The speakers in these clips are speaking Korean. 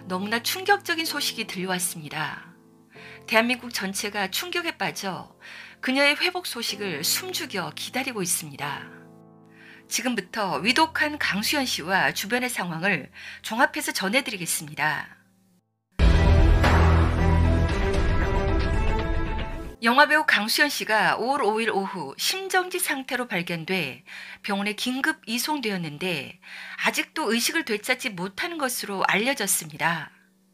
너무나 충격적인 소식이 들려왔습니다. 대한민국 전체가 충격에 빠져 그녀의 회복 소식을 숨죽여 기다리고 있습니다. 지금부터 위독한 강수연 씨와 주변의 상황을 종합해서 전해드리겠습니다. 영화배우 강수연 씨가 5월 5일 오후 심정지 상태로 발견돼 병원에 긴급 이송되었는데 아직도 의식을 되찾지 못하는 것으로 알려졌습니다.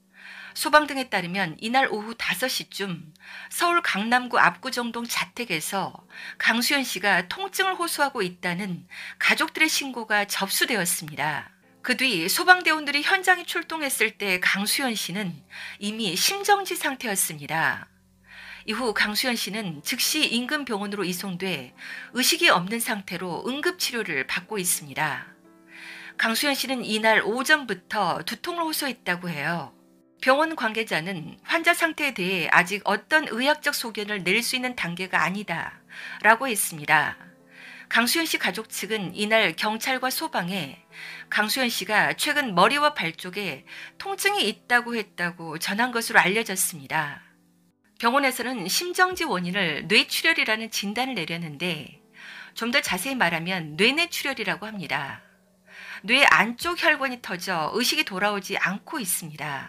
소방 등에 따르면 이날 오후 5시쯤 서울 강남구 압구정동 자택에서 강수연 씨가 통증을 호소하고 있다는 가족들의 신고가 접수되었습니다. 그 뒤 소방대원들이 현장에 출동했을 때 강수연 씨는 이미 심정지 상태였습니다. 이후 강수연 씨는 즉시 인근 병원으로 이송돼 의식이 없는 상태로 응급치료를 받고 있습니다. 강수연 씨는 이날 오전부터 두통을 호소했다고 해요. 병원 관계자는 환자 상태에 대해 아직 어떤 의학적 소견을 낼 수 있는 단계가 아니다 라고 했습니다. 강수연 씨 가족 측은 이날 경찰과 소방에 강수연 씨가 최근 머리와 발 쪽에 통증이 있다고 했다고 전한 것으로 알려졌습니다. 병원에서는 심정지 원인을 뇌출혈이라는 진단을 내렸는데 좀 더 자세히 말하면 뇌내출혈이라고 합니다. 뇌 안쪽 혈관이 터져 의식이 돌아오지 않고 있습니다.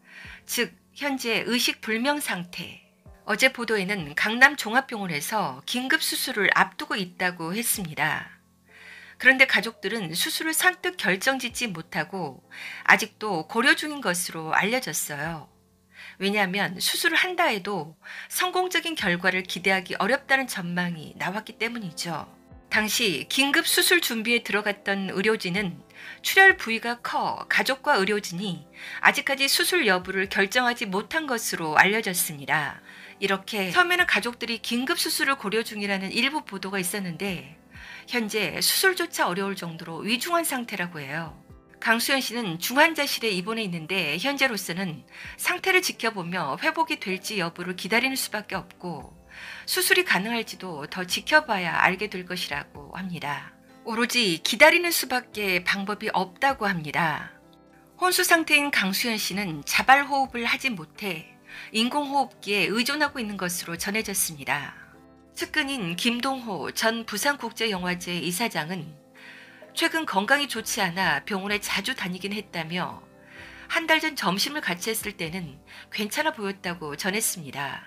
즉 현재 의식 불명 상태. 어제 보도에는 강남 종합병원에서 긴급 수술을 앞두고 있다고 했습니다. 그런데 가족들은 수술을 선뜻 결정짓지 못하고 아직도 고려 중인 것으로 알려졌어요. 왜냐하면 수술을 한다 해도 성공적인 결과를 기대하기 어렵다는 전망이 나왔기 때문이죠. 당시 긴급 수술 준비에 들어갔던 의료진은 출혈 부위가 커 가족과 의료진이 아직까지 수술 여부를 결정하지 못한 것으로 알려졌습니다. 이렇게 처음에는 가족들이 긴급 수술을 고려 중이라는 일부 보도가 있었는데 현재 수술조차 어려울 정도로 위중한 상태라고 해요. 강수연 씨는 중환자실에 입원해 있는데 현재로서는 상태를 지켜보며 회복이 될지 여부를 기다리는 수밖에 없고 수술이 가능할지도 더 지켜봐야 알게 될 것이라고 합니다. 오로지 기다리는 수밖에 방법이 없다고 합니다. 혼수 상태인 강수연 씨는 자발호흡을 하지 못해 인공호흡기에 의존하고 있는 것으로 전해졌습니다. 측근인 김동호 전 부산국제영화제 이사장은 최근 건강이 좋지 않아 병원에 자주 다니긴 했다며 한 달 전 점심을 같이 했을 때는 괜찮아 보였다고 전했습니다.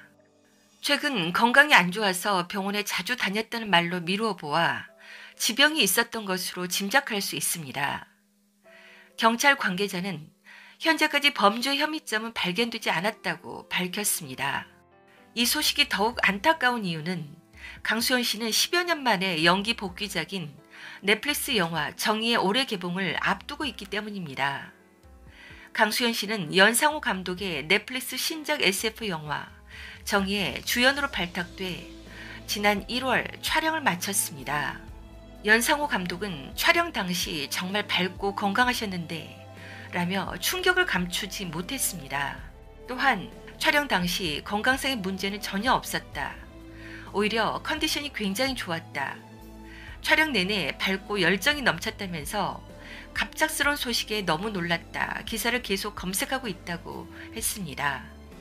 최근 건강이 안 좋아서 병원에 자주 다녔다는 말로 미루어 보아 지병이 있었던 것으로 짐작할 수 있습니다. 경찰 관계자는 현재까지 범죄 혐의점은 발견되지 않았다고 밝혔습니다. 이 소식이 더욱 안타까운 이유는 강수연 씨는 10여 년 만에 연기 복귀작인 넷플릭스 영화 정의의 올해 개봉을 앞두고 있기 때문입니다. 강수연 씨는 연상호 감독의 넷플릭스 신작 SF 영화 정의의 주연으로 발탁돼 지난 1월 촬영을 마쳤습니다. 연상호 감독은 촬영 당시 정말 밝고 건강하셨는데 라며 충격을 감추지 못했습니다. 또한 촬영 당시 건강상의 문제는 전혀 없었다. 오히려 컨디션이 굉장히 좋았다. 촬영 내내 밝고 열정이 넘쳤다면서 갑작스러운 소식에 너무 놀랐다. 기사를 계속 검색하고 있다고 했습니다.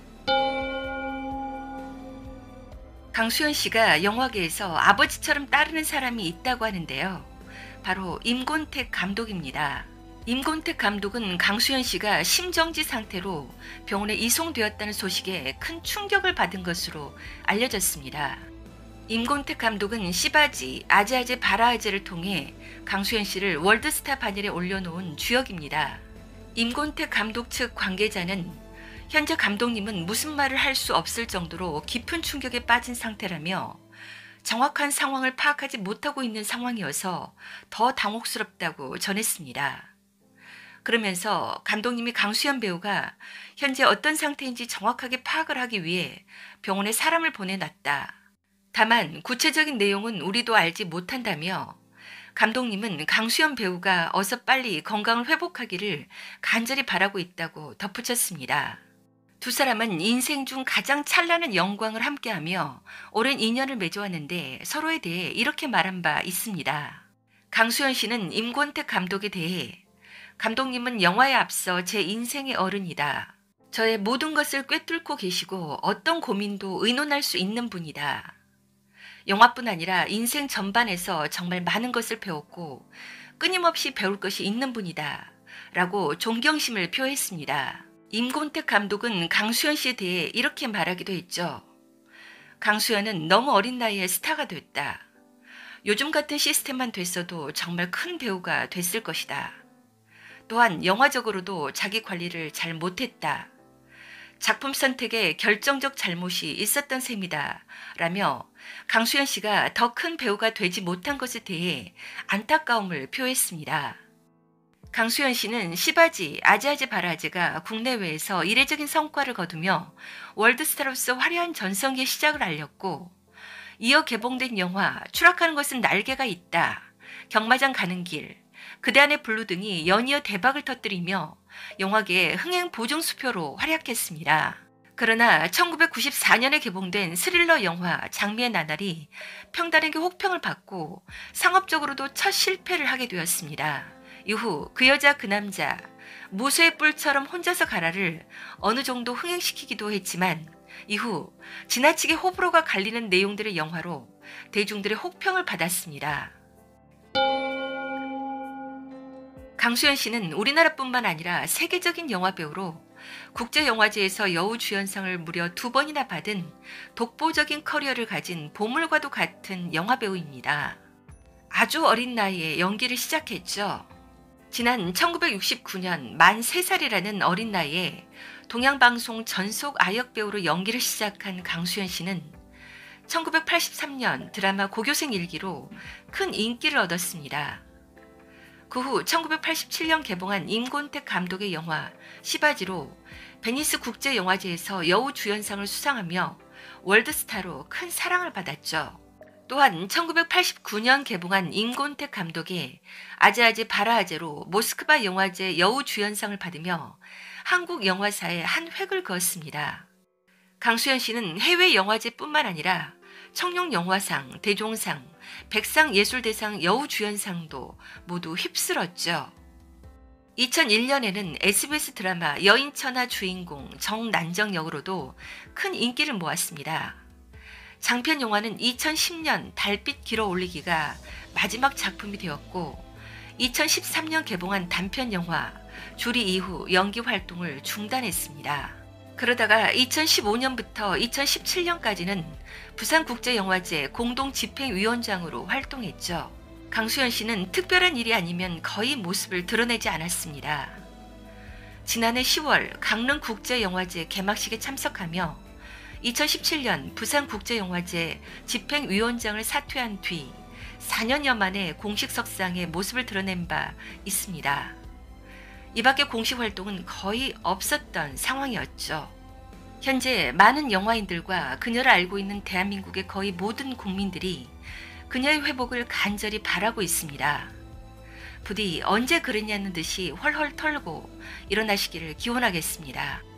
강수연 씨가 영화계에서 아버지처럼 따르는 사람이 있다고 하는데요. 바로 임곤택 감독입니다. 임곤택 감독은 강수연 씨가 심정지 상태로 병원에 이송되었다는 소식에 큰 충격을 받은 것으로 알려졌습니다. 임곤택 감독은 시바지, 아재아재 바라아재를 통해 강수연 씨를 월드스타 반열에 올려놓은 주역입니다. 임곤택 감독 측 관계자는 현재 감독님은 무슨 말을 할 수 없을 정도로 깊은 충격에 빠진 상태라며 정확한 상황을 파악하지 못하고 있는 상황이어서 더 당혹스럽다고 전했습니다. 그러면서 감독님이 강수연 배우가 현재 어떤 상태인지 정확하게 파악을 하기 위해 병원에 사람을 보내놨다. 다만 구체적인 내용은 우리도 알지 못한다며 감독님은 강수연 배우가 어서 빨리 건강을 회복하기를 간절히 바라고 있다고 덧붙였습니다. 두 사람은 인생 중 가장 찬란한 영광을 함께하며 오랜 인연을 맺어왔는데 서로에 대해 이렇게 말한 바 있습니다. 강수연 씨는 임곤택 감독에 대해 감독님은 영화에 앞서 제 인생의 어른이다. 저의 모든 것을 꿰뚫고 계시고 어떤 고민도 의논할 수 있는 분이다. 영화뿐 아니라 인생 전반에서 정말 많은 것을 배웠고 끊임없이 배울 것이 있는 분이다. 라고 존경심을 표했습니다. 임곤택 감독은 강수현 씨에 대해 이렇게 말하기도 했죠. 강수현은 너무 어린 나이에 스타가 됐다. 요즘 같은 시스템만 됐어도 정말 큰 배우가 됐을 것이다. 또한 영화적으로도 자기 관리를 잘 못했다. 작품 선택에 결정적 잘못이 있었던 셈이다. 라며 강수현 씨가 더 큰 배우가 되지 못한 것에 대해 안타까움을 표했습니다. 강수현 씨는 시바지, 아지아지 바라지가 국내외에서 이례적인 성과를 거두며 월드스타로서 화려한 전성기의 시작을 알렸고 이어 개봉된 영화 추락하는 것은 날개가 있다, 경마장 가는 길, 그대 안의 블루 등이 연이어 대박을 터뜨리며 영화계의 흥행 보증수표로 활약했습니다. 그러나 1994년에 개봉된 스릴러 영화 장미의 나날이 평단에게 혹평을 받고 상업적으로도 첫 실패를 하게 되었습니다. 이후 그 여자 그 남자, 무쇠의 뿔처럼 혼자서 가라를 어느 정도 흥행시키기도 했지만 이후 지나치게 호불호가 갈리는 내용들의 영화로 대중들의 혹평을 받았습니다. 강수현 씨는 우리나라뿐만 아니라 세계적인 영화배우로 국제영화제에서 여우주연상을 무려 2번이나 받은 독보적인 커리어를 가진 보물과도 같은 영화배우입니다. 아주 어린 나이에 연기를 시작했죠. 지난 1969년 만 3살이라는 어린 나이에 동양방송 전속 아역배우로 연기를 시작한 강수현 씨는 1983년 드라마 고교생 일기로 큰 인기를 얻었습니다. 그 후 1987년 개봉한 임곤택 감독의 영화 시바지로 베니스 국제영화제에서 여우주연상을 수상하며 월드스타로 큰 사랑을 받았죠. 또한 1989년 개봉한 임곤택 감독의 아재아재 바라아재로 모스크바 영화제 여우주연상을 받으며 한국 영화사에 한 획을 그었습니다. 강수현 씨는 해외 영화제뿐만 아니라 청룡영화상, 대종상, 백상예술대상 여우주연상도 모두 휩쓸었죠. 2001년에는 SBS 드라마 여인천하 주인공 정난정 역으로도 큰 인기를 모았습니다. 장편 영화는 2010년 달빛 길어올리기가 마지막 작품이 되었고 2013년 개봉한 단편 영화 주리 이후 연기 활동을 중단했습니다. 그러다가 2015년부터 2017년까지는 부산국제영화제 공동집행위원장으로 활동했죠. 강수현 씨는 특별한 일이 아니면 거의 모습을 드러내지 않았습니다. 지난해 10월 강릉국제영화제 개막식에 참석하며 2017년 부산국제영화제 집행위원장을 사퇴한 뒤 4년여 만에 공식 석상에 모습을 드러낸 바 있습니다. 이 밖에 공식 활동은 거의 없었던 상황이었죠. 현재 많은 영화인들과 그녀를 알고 있는 대한민국의 거의 모든 국민들이 그녀의 회복을 간절히 바라고 있습니다. 부디 언제 그랬냐는 듯이 헐헐 털고 일어나시기를 기원하겠습니다.